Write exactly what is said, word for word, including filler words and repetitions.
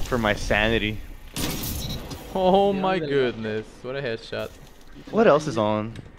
for my sanity. Oh my goodness, what a headshot. What else is on?